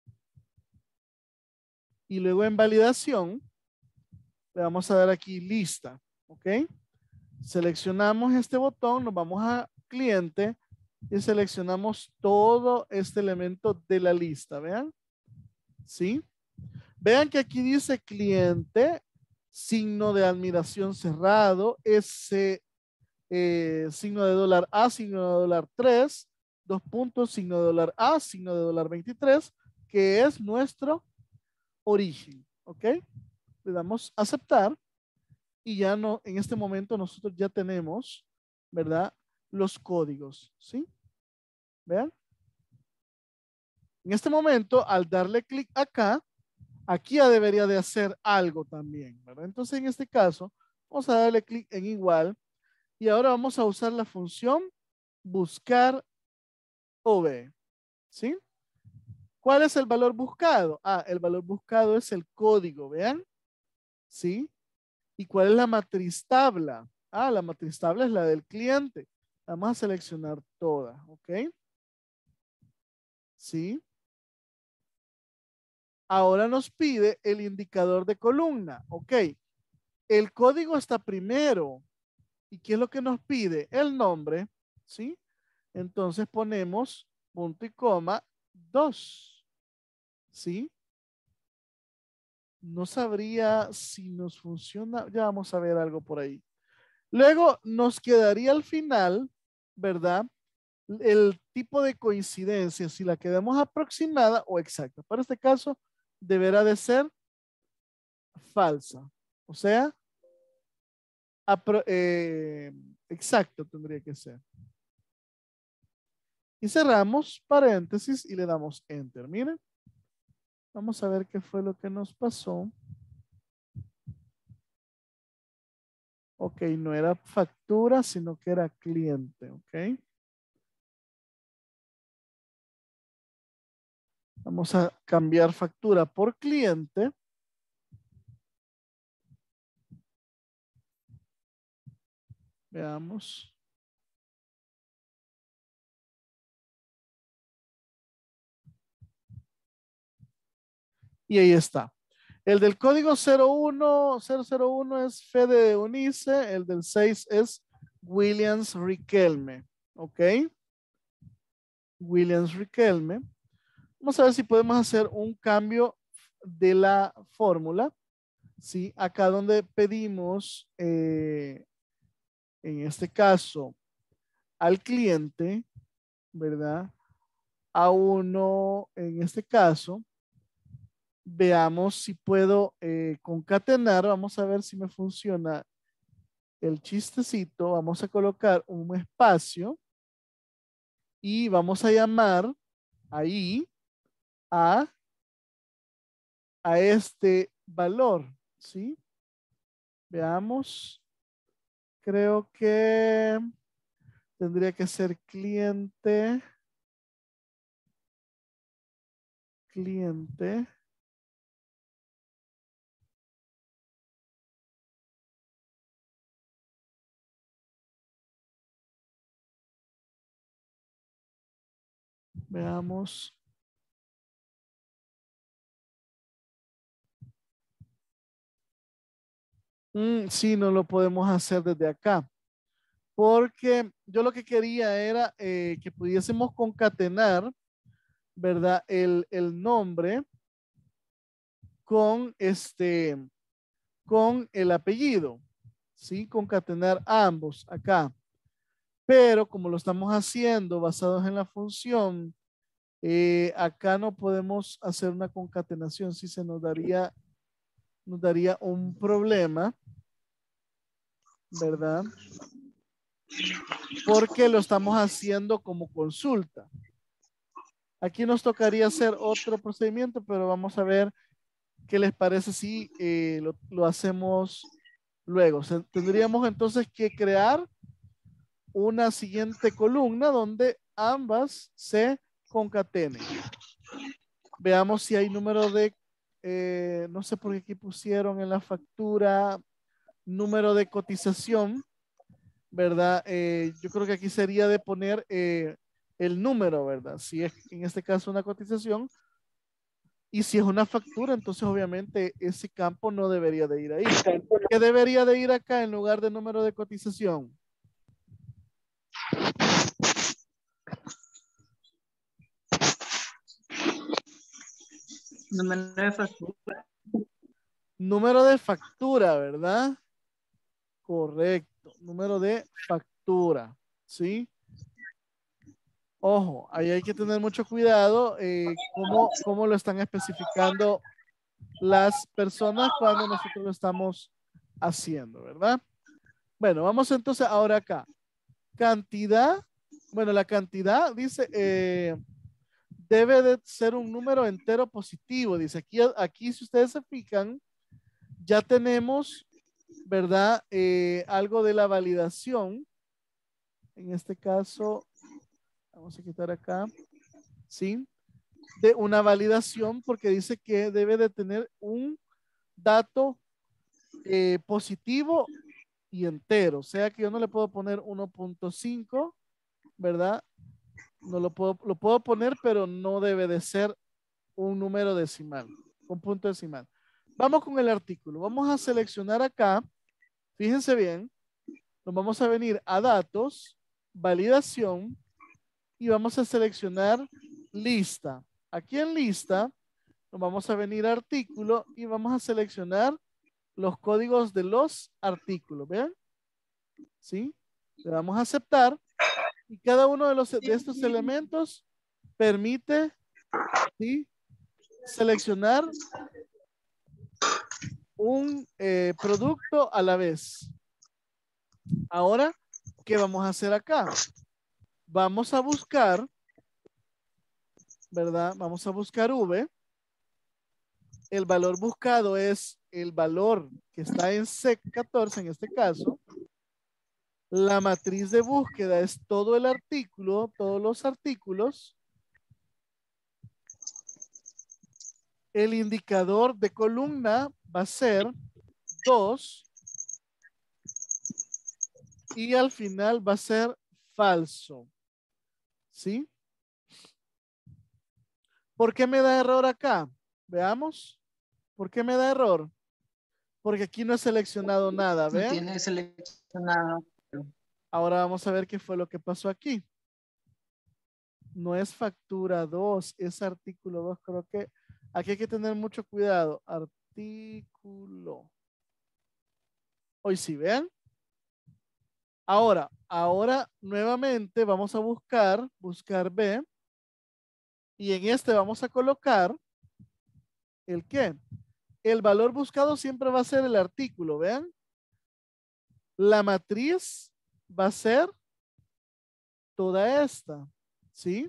y luego en validación le vamos a dar aquí lista. ¿Ok? Seleccionamos este botón, nos vamos a cliente y seleccionamos todo este elemento de la lista. Vean. ¿Sí? Vean que aquí dice cliente, signo de admiración cerrado, ese eh, signo de dólar A, signo de dólar tres, dos puntos, signo de dólar A, signo de dólar veintitrés, que es nuestro origen. ¿Ok? Le damos a aceptar y ya no, en este momento nosotros ya tenemos, ¿verdad? Los códigos, ¿sí? Vean. En este momento, al darle clic acá, aquí ya debería de hacer algo también, ¿verdad? Entonces, en este caso, vamos a darle clic en igual y ahora vamos a usar la función buscar O B, ¿sí? ¿Cuál es el valor buscado? Ah, el valor buscado es el código, vean, ¿sí? ¿Y cuál es la matriz tabla? Ah, la matriz tabla es la del cliente. Vamos a seleccionar toda, ¿ok? ¿Sí? Ahora nos pide el indicador de columna, ¿ok? El código está primero. ¿Y qué es lo que nos pide? El nombre, ¿sí? Entonces ponemos punto y coma dos, ¿sí? No sabría si nos funciona. Ya vamos a ver algo por ahí. Luego nos quedaría al final ¿verdad? El tipo de coincidencia, si la queremos aproximada o exacta. Para este caso, deberá de ser falsa. O sea, apro- eh, exacto tendría que ser. Y cerramos paréntesis y le damos enter. Miren, vamos a ver qué fue lo que nos pasó. Ok, no era factura, sino que era cliente. Ok. Vamos a cambiar factura por cliente. Veamos. Y ahí está. El del código cero uno cero cero uno es Fede de Unice. El del seis es Williams Riquelme. Ok. Williams Riquelme. Vamos a ver si podemos hacer un cambio de la fórmula. ¿Sí? Acá donde pedimos, eh, en este caso, al cliente, ¿verdad? A uno, en este caso, veamos si puedo eh, concatenar. Vamos a ver si me funciona el chistecito. Vamos a colocar un espacio y vamos a llamar ahí a, a este valor, ¿sí? Veamos. Creo que tendría que ser cliente. Cliente. Veamos. Mm, sí, no lo podemos hacer desde acá. Porque yo lo que quería era eh, que pudiésemos concatenar, ¿verdad? El, el nombre con este, con el apellido, ¿sí? Concatenar ambos acá. Pero como lo estamos haciendo basados en la función, eh, acá no podemos hacer una concatenación, sí se nos daría, nos daría un problema, ¿verdad? Porque lo estamos haciendo como consulta. Aquí nos tocaría hacer otro procedimiento, pero vamos a ver qué les parece si eh, lo, lo hacemos luego. O sea, tendríamos entonces que crear una siguiente columna donde ambas se concatenen. Veamos si hay número de, eh, no sé por qué aquí pusieron en la factura número de cotización, ¿verdad? Eh, yo creo que aquí sería de poner eh, el número, ¿verdad? Si es en este caso una cotización y si es una factura, entonces obviamente ese campo no debería de ir ahí. ¿Qué debería de ir acá en lugar de número de cotización? Número de factura. Número de factura, ¿verdad? Correcto. Número de factura, ¿sí? Ojo, ahí hay que tener mucho cuidado eh, cómo, cómo lo están especificando las personas cuando nosotros lo estamos haciendo, ¿verdad? Bueno, vamos entonces ahora acá. Cantidad, bueno, la cantidad dice, eh, debe de ser un número entero positivo. Dice aquí, aquí si ustedes se fijan, ya tenemos, ¿verdad? Eh, algo de la validación. En este caso, vamos a quitar acá, ¿sí? De una validación porque dice que debe de tener un dato eh, positivo y entero. O sea que yo no le puedo poner uno punto cinco, ¿verdad? No lo puedo, lo puedo poner, pero no debe de ser un número decimal, un punto decimal. Vamos con el artículo. Vamos a seleccionar acá. Fíjense bien. Nos vamos a venir a datos, validación y vamos a seleccionar lista. Aquí en lista nos vamos a venir a artículo y vamos a seleccionar los códigos de los artículos. ¿Ven? ¿Sí? Le damos a aceptar Y cada uno de, los, de estos elementos permite, ¿sí?, seleccionar un eh, producto a la vez. Ahora, ¿qué vamos a hacer acá? Vamos a buscar, ¿verdad? Vamos a buscar V. El valor buscado es el valor que está en S E C catorce en este caso. La matriz de búsqueda es todo el artículo, todos los artículos. El indicador de columna va a ser dos. Y al final va a ser falso. ¿Sí? ¿Por qué me da error acá? Veamos. ¿Por qué me da error? Porque aquí no he seleccionado nada. No ¿Ven? tiene seleccionado. Ahora vamos a ver qué fue lo que pasó aquí. No es factura dos, es artículo dos. Creo que aquí hay que tener mucho cuidado. Artículo. Hoy sí, ¿ven? Ahora, ahora nuevamente vamos a buscar, buscar B. Y en este vamos a colocar ¿el qué? El valor buscado siempre va a ser el artículo, ¿vean? La matriz va a ser toda esta, ¿sí?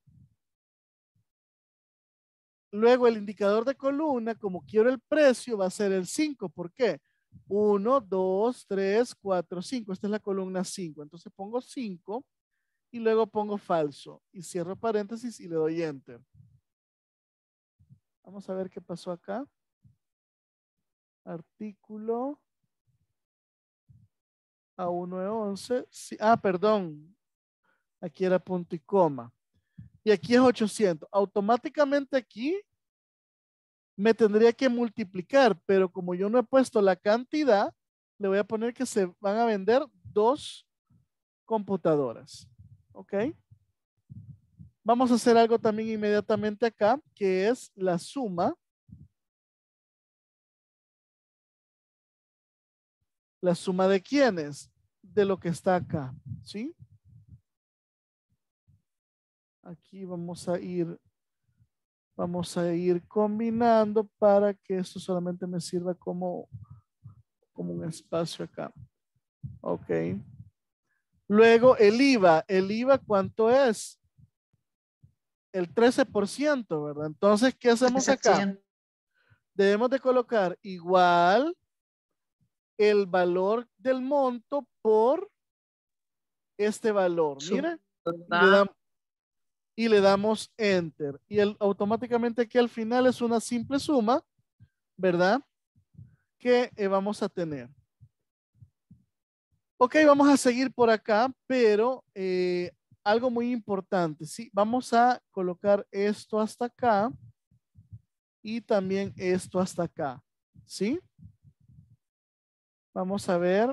Luego el indicador de columna, como quiero el precio, va a ser el cinco. ¿Por qué? uno, dos, tres, cuatro, cinco. Esta es la columna cinco. Entonces pongo cinco y luego pongo falso. Y cierro paréntesis y le doy enter. Vamos a ver qué pasó acá. Artículo A uno de once. Sí, ah, perdón. Aquí era punto y coma. Y aquí es ochocientos. Automáticamente aquí me tendría que multiplicar, pero como yo no he puesto la cantidad, le voy a poner que se van a vender dos computadoras. ¿Ok? Vamos a hacer algo también inmediatamente acá, que es la suma. ¿La suma de quiénes? De lo que está acá. ¿Sí? Aquí vamos a ir, vamos a ir combinando para que esto solamente me sirva como, como un espacio acá. Ok. Luego el I V A. El I V A, ¿cuánto es? El trece por ciento, ¿verdad? Entonces, ¿qué hacemos acá? Debemos de colocar igual el valor del monto por este valor. Mire. Y le, damos, y le damos enter. Y el, automáticamente aquí al final es una simple suma, ¿verdad? Que eh, vamos a tener. Ok, vamos a seguir por acá, pero eh, algo muy importante, ¿sí? Vamos a colocar esto hasta acá y también esto hasta acá, ¿sí? Vamos a ver.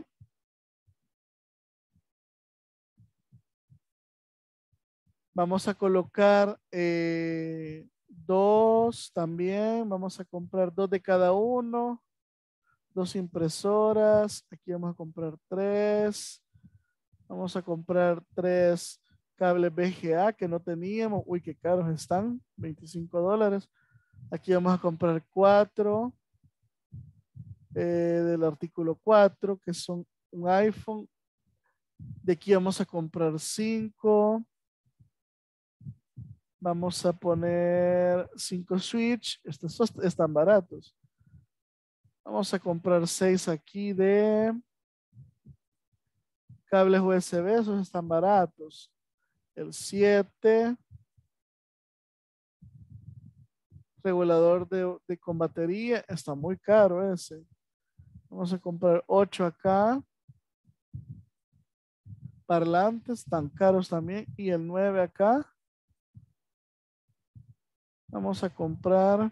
Vamos a colocar eh, dos también. Vamos a comprar dos de cada uno. Dos impresoras. Aquí vamos a comprar tres. Vamos a comprar tres cables V G A que no teníamos. Uy, qué caros están. veinticinco dólares. Aquí vamos a comprar cuatro. Eh, del artículo cuatro, que son un iPhone. De aquí vamos a comprar cinco. Vamos a poner cinco switch. Estos están baratos. Vamos a comprar seis aquí de cables U S B. Esos están baratos. El siete. Regulador de, de con batería. Está muy caro ese. Vamos a comprar ocho acá. Parlantes tan caros también. Y el nueve acá. Vamos a comprar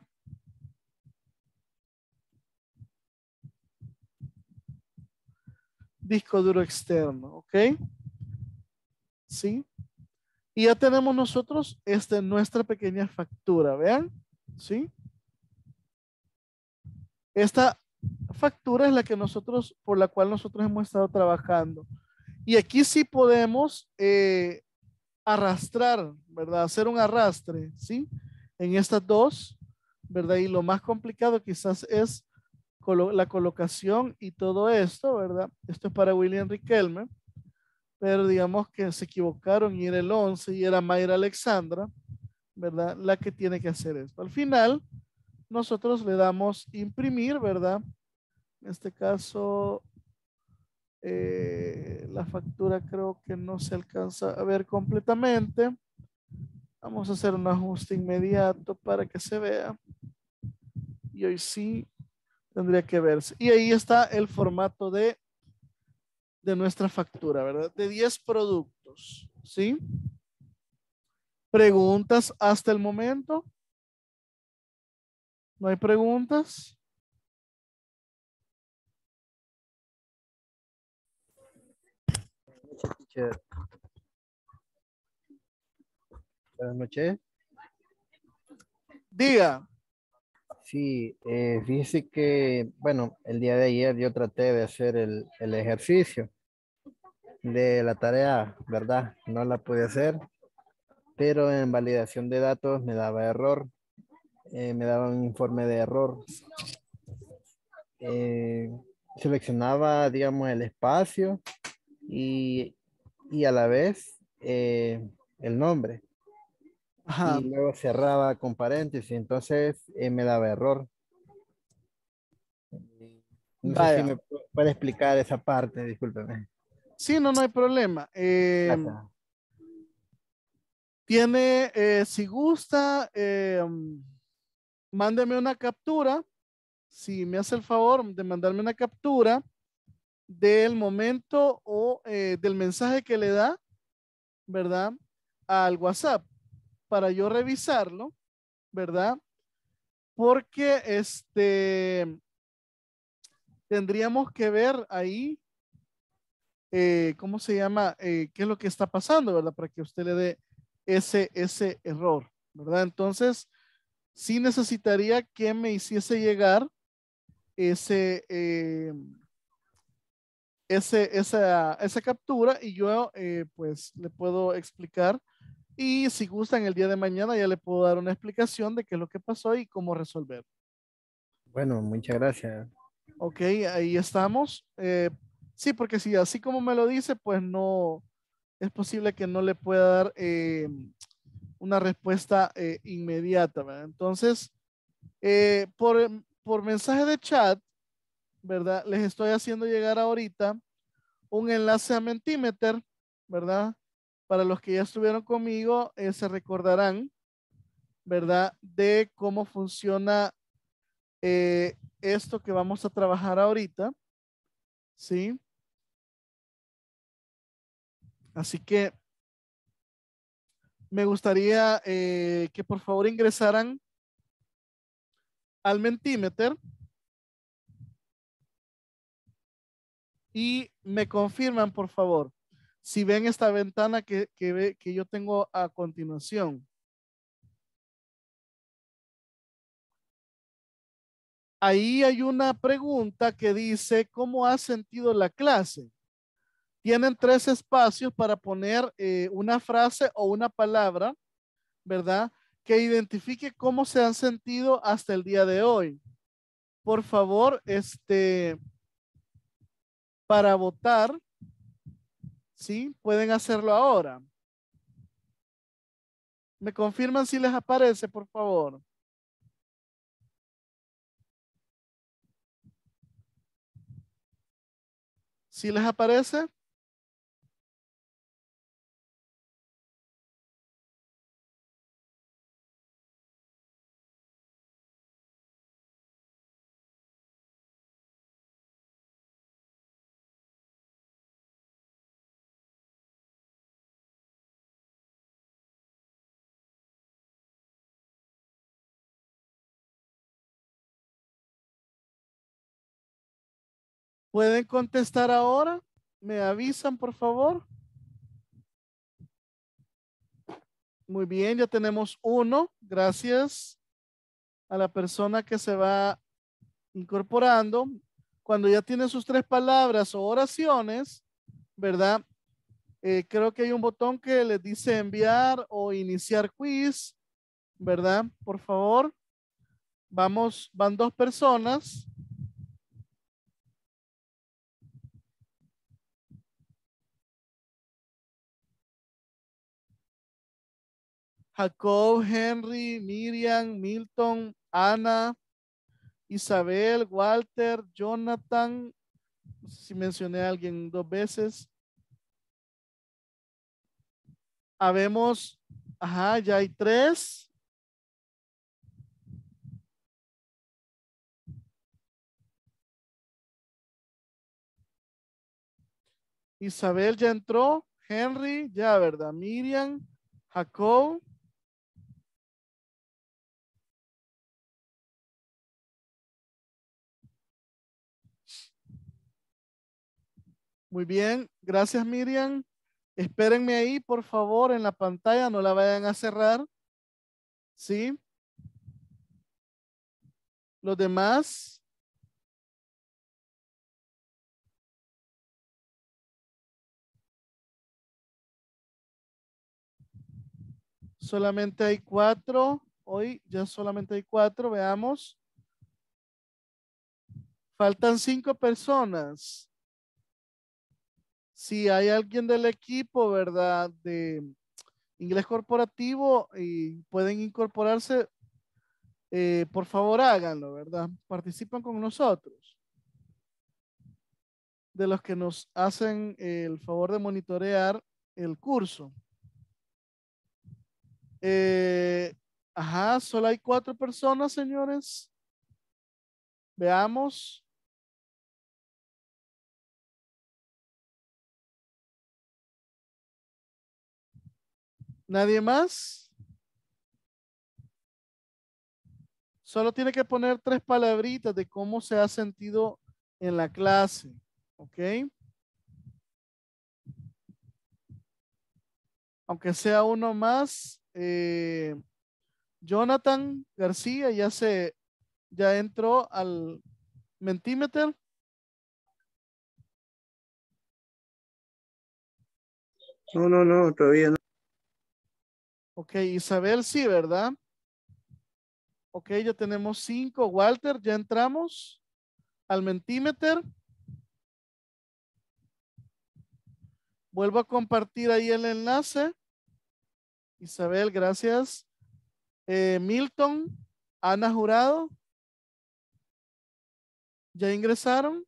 disco duro externo, ¿ok? ¿Sí? Y ya tenemos nosotros este, nuestra pequeña factura, ¿vean? ¿Sí? Esta factura es la que nosotros, por la cual nosotros hemos estado trabajando. Y aquí sí podemos eh, arrastrar, ¿verdad? Hacer un arrastre, ¿sí? En estas dos, ¿verdad? Y lo más complicado quizás es colo la colocación y todo esto, ¿verdad? Esto es para William Riquelme, pero digamos que se equivocaron y era el once y era Mayra Alexandra, ¿verdad? La que tiene que hacer esto. Al final, nosotros le damos imprimir, ¿verdad? En este caso, eh, la factura creo que no se alcanza a ver completamente. Vamos a hacer un ajuste inmediato para que se vea. Y hoy sí tendría que verse. Y ahí está el formato de, de nuestra factura, ¿verdad? De diez productos, ¿sí? ¿Preguntas hasta el momento? ¿No hay preguntas? Teacher. Buenas noches. Diga. Sí, eh, fíjese que, bueno, el día de ayer yo traté de hacer el, el ejercicio de la tarea, ¿verdad? No la pude hacer, pero en validación de datos me daba error, eh, me daba un informe de error. Eh, seleccionaba, digamos, el espacio y, y a la vez eh, el nombre. Ajá. Y luego cerraba con paréntesis, entonces eh, me daba error. No sé si Vaya. me pu- puede explicar esa parte, discúlpeme. Sí, no, no hay problema. Eh, Gracias. tiene, eh, si gusta, eh, mándeme una captura. Si me hace el favor de mandarme una captura del momento o eh, del mensaje que le da, ¿verdad? Al WhatsApp para yo revisarlo, ¿verdad? Porque este tendríamos que ver ahí, eh, ¿cómo se llama? Eh, ¿qué es lo que está pasando, ¿verdad? Para que usted le dé ese, ese error, ¿verdad? Entonces, sí necesitaría que me hiciese llegar ese, eh, ese, esa, esa captura y yo eh, pues le puedo explicar y si gustan el día de mañana ya le puedo dar una explicación de qué es lo que pasó y cómo resolver. Bueno, muchas gracias. Ok, ahí estamos. Eh, sí, porque si así como me lo dice, pues no, es posible que no le pueda dar eh, una respuesta eh, inmediata, ¿verdad? Entonces, eh, por, por mensaje de chat, ¿verdad? Les estoy haciendo llegar ahorita un enlace a Mentimeter, ¿verdad? Para los que ya estuvieron conmigo, eh, se recordarán, ¿verdad? De cómo funciona eh, esto que vamos a trabajar ahorita, ¿sí? Así que me gustaría eh, que por favor ingresaran al Mentimeter y me confirman, por favor, si ven esta ventana que, que, ve, que yo tengo a continuación. Ahí hay una pregunta que dice, ¿cómo has sentido la clase? Tienen tres espacios para poner eh, una frase o una palabra, ¿verdad? Que identifique cómo se han sentido hasta el día de hoy. Por favor, este, para votar, ¿sí? Pueden hacerlo ahora. ¿Me confirman si les aparece, por favor? ¿Si les aparece? ¿Pueden contestar ahora? ¿Me avisan, por favor? Muy bien, ya tenemos uno. Gracias a la persona que se va incorporando. Cuando ya tiene sus tres palabras o oraciones, ¿verdad? Eh, creo que hay un botón que les dice enviar o iniciar quiz, ¿verdad? Por favor. Vamos, van dos personas. Jacob, Henry, Miriam, Milton, Ana, Isabel, Walter, Jonathan. No sé si mencioné a alguien dos veces. Habemos, ajá, ya hay tres. Isabel ya entró. Henry, ya, ¿verdad? Miriam, Jacob. Muy bien, gracias Miriam. Espérenme ahí, por favor, en la pantalla, no la vayan a cerrar. ¿Sí? Los demás. Solamente hay cuatro. Hoy ya solamente hay cuatro, veamos. Faltan cinco personas. Si hay alguien del equipo, ¿verdad? De inglés corporativo y pueden incorporarse, eh, por favor háganlo, ¿verdad? Participan con nosotros. De los que nos hacen el favor de monitorear el curso. Eh, ajá, solo hay cuatro personas, señores. Veamos. ¿Nadie más? Solo tiene que poner tres palabritas de cómo se ha sentido en la clase. ¿Ok? Aunque sea uno más, eh, Jonathan García ya se, ya entró al Mentimeter. No, no, no, todavía no. Ok, Isabel sí, ¿verdad? Ok, ya tenemos cinco. Walter, ya entramos al Mentimeter. Vuelvo a compartir ahí el enlace. Isabel, gracias. Eh, Milton, Ana Jurado. ¿Ya ingresaron?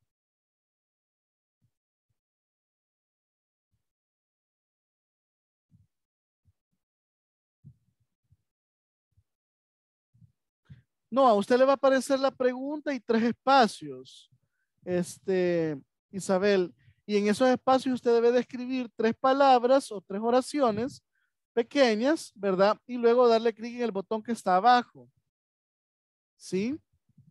No, a usted le va a aparecer la pregunta y tres espacios. Este, Isabel, y en esos espacios usted debe de escribir tres palabras o tres oraciones pequeñas, ¿verdad? Y luego darle clic en el botón que está abajo. ¿Sí?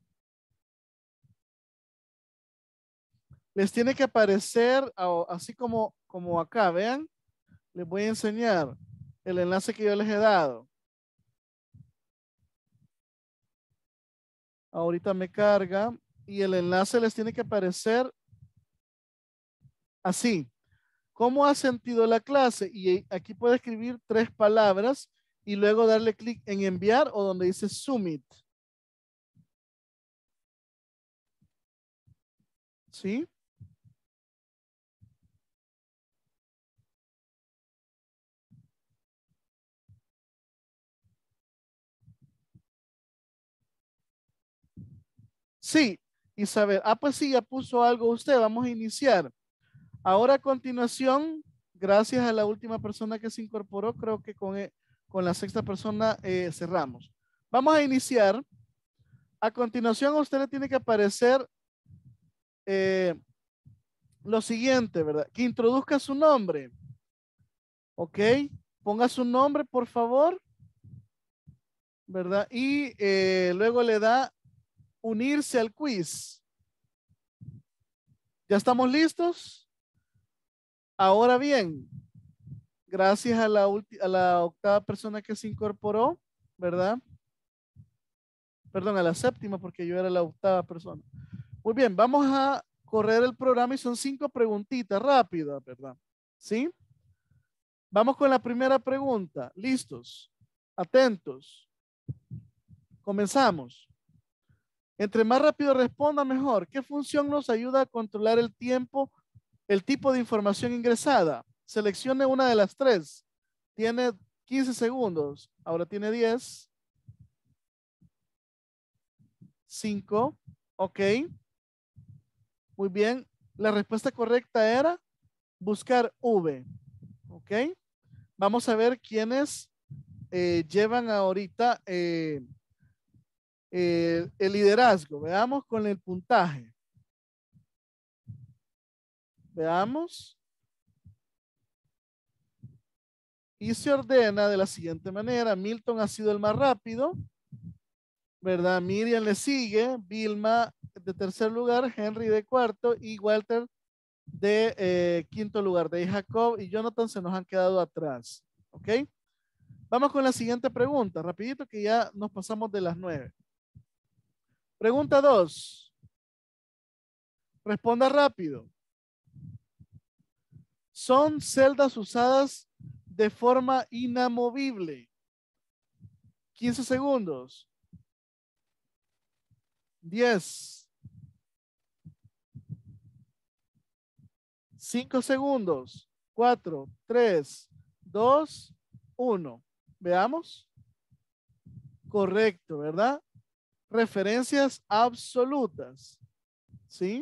Les tiene que aparecer a- así como, como acá, vean. Les voy a enseñar el enlace que yo les he dado. Ahorita me carga y el enlace les tiene que aparecer así. ¿Cómo ha sentido la clase? Y aquí puede escribir tres palabras y luego darle clic en enviar o donde dice submit. ¿Sí? Sí, Isabel. Ah, pues sí, ya puso algo usted. Vamos a iniciar. Ahora a continuación, gracias a la última persona que se incorporó, creo que con, eh, con la sexta persona eh, cerramos. Vamos a iniciar. A continuación, a usted le tiene que aparecer eh, lo siguiente, ¿verdad? Que introduzca su nombre. ¿Ok? Ponga su nombre, por favor. ¿Verdad? Y eh, luego le da unirse al quiz. ¿Ya estamos listos? Ahora bien, gracias a la, a la octava persona que se incorporó, ¿verdad? Perdón, a la séptima porque yo era la octava persona. Muy bien, vamos a correr el programa y son cinco preguntitas rápidas, ¿verdad? ¿Sí? Vamos con la primera pregunta. ¿Listos? Atentos. Comenzamos. Entre más rápido responda, mejor. ¿Qué función nos ayuda a controlar el tiempo, el tipo de información ingresada? Seleccione una de las tres. Tiene quince segundos. Ahora tiene diez. cinco. Ok. Muy bien. La respuesta correcta era buscar V. Ok. Vamos a ver quiénes eh, llevan ahorita eh, eh, el liderazgo. Veamos con el puntaje. Veamos. Y se ordena de la siguiente manera. Milton ha sido el más rápido, ¿verdad? Miriam le sigue, Vilma de tercer lugar, Henry de cuarto y Walter de eh, quinto lugar. De ahí Jacob y Jonathan se nos han quedado atrás. ¿Ok? Vamos con la siguiente pregunta. Rapidito que ya nos pasamos de las nueve. Pregunta dos. Responda rápido. Son celdas usadas de forma inamovible. quince segundos. diez. cinco segundos. cuatro, tres, dos, uno. Veamos. Correcto, ¿verdad? Referencias absolutas. ¿Sí?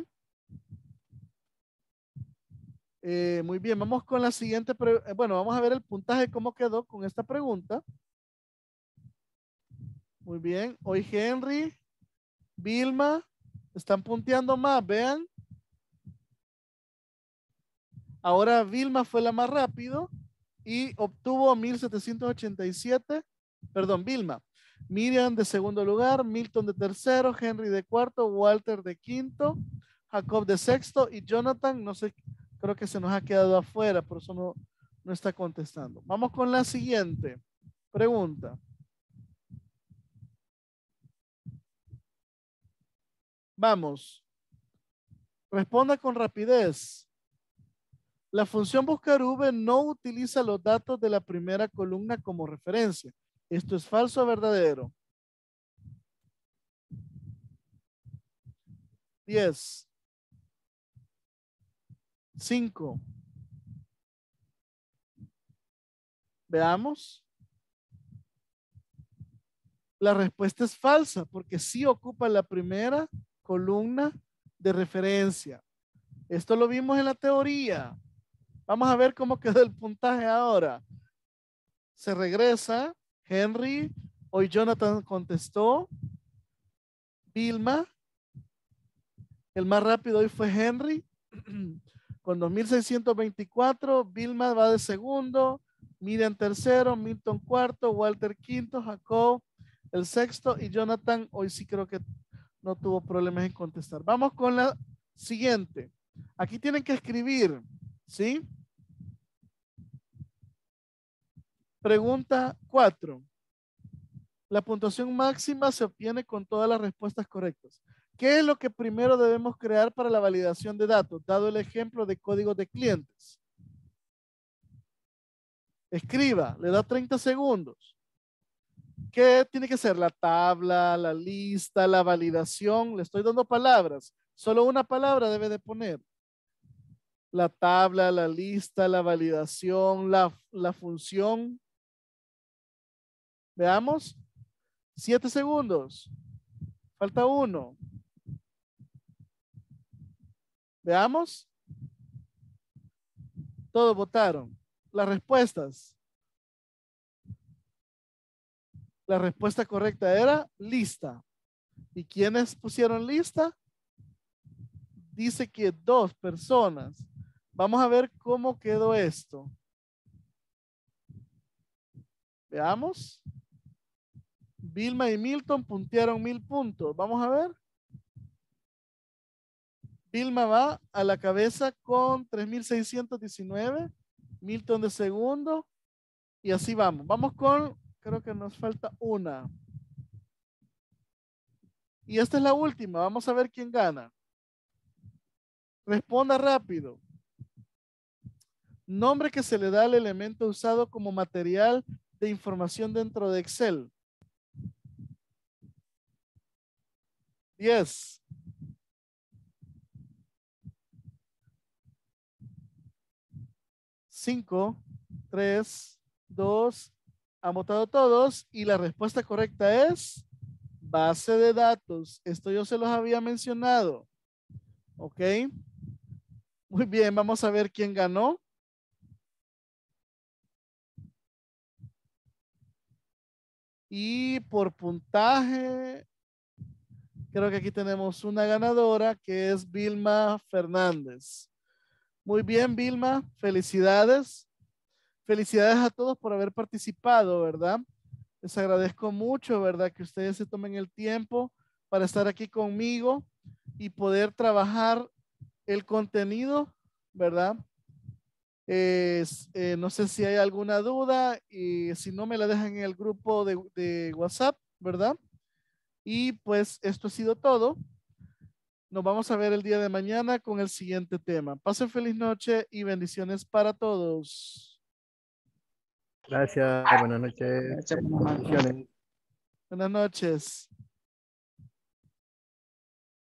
Eh, muy bien, vamos con la siguiente. Bueno, vamos a ver el puntaje, cómo quedó con esta pregunta. Muy bien. Hoy Henry, Vilma, están punteando más, vean. Ahora Vilma fue la más rápido y obtuvo mil setecientos ochenta y siete. Perdón, Vilma. Miriam de segundo lugar, Milton de tercero, Henry de cuarto, Walter de quinto, Jacob de sexto y Jonathan, no sé, creo que se nos ha quedado afuera, por eso no, no está contestando. Vamos con la siguiente pregunta. Vamos. Responda con rapidez. La función buscar V no utiliza los datos de la primera columna como referencia. ¿Esto es falso o verdadero? diez. cinco. Veamos. La respuesta es falsa porque sí ocupa la primera columna de referencia. Esto lo vimos en la teoría. Vamos a ver cómo quedó el puntaje ahora. Se regresa. Henry. Hoy Jonathan contestó. Vilma. El más rápido hoy fue Henry. Con dos mil seiscientos veinticuatro. Vilma va de segundo. Miriam tercero. Milton cuarto. Walter quinto. Jacob el sexto. Y Jonathan hoy sí creo que no tuvo problemas en contestar. Vamos con la siguiente. Aquí tienen que escribir. ¿Sí? Pregunta cuatro. La puntuación máxima se obtiene con todas las respuestas correctas. ¿Qué es lo que primero debemos crear para la validación de datos? Dado el ejemplo de código de clientes. Escriba, le da treinta segundos. ¿Qué tiene que ser? La tabla, la lista, la validación. Le estoy dando palabras. Solo una palabra debe de poner. La tabla, la lista, la validación, la, la función. Veamos. Siete segundos. Falta uno. Veamos. Todos votaron. Las respuestas. La respuesta correcta era lista. ¿Y quiénes pusieron lista? Dice que dos personas. Vamos a ver cómo quedó esto. Veamos. Vilma y Milton puntearon mil puntos. Vamos a ver. Vilma va a la cabeza con tres mil seiscientos diecinueve. Milton de segundo. Y así vamos. Vamos con, creo que nos falta una. Y esta es la última. Vamos a ver quién gana. Responda rápido. Nombre que se le da al elemento usado como material de información dentro de Excel. diez. cinco, tres, dos, han votado todos y la respuesta correcta es base de datos. Esto yo se los había mencionado. Ok. Muy bien, vamos a ver quién ganó. Y por puntaje, creo que aquí tenemos una ganadora que es Vilma Fernández. Muy bien, Vilma, felicidades. Felicidades a todos por haber participado, ¿verdad? Les agradezco mucho, ¿verdad? Que ustedes se tomen el tiempo para estar aquí conmigo y poder trabajar el contenido, ¿verdad? Es, eh, no sé si hay alguna duda y si no me la dejan en el grupo de, de WhatsApp, ¿verdad? Y pues esto ha sido todo. Nos vamos a ver el día de mañana con el siguiente tema. Pasen feliz noche y bendiciones para todos. Gracias, buenas noches. Gracias, buenas noches. Bendiciones. Buenas noches.